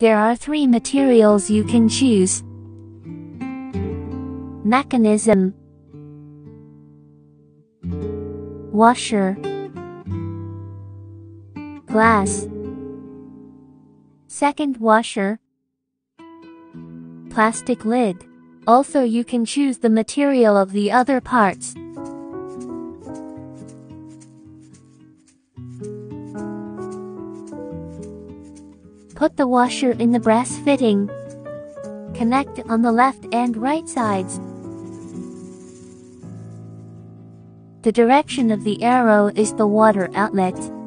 There are 3 materials you can choose. Mechanism, washer, glass. Second washer, plastic lid. Also you can choose the material of the other parts. Put the washer in the brass fitting. Connect on the left and right sides. The direction of the arrow is the water outlet.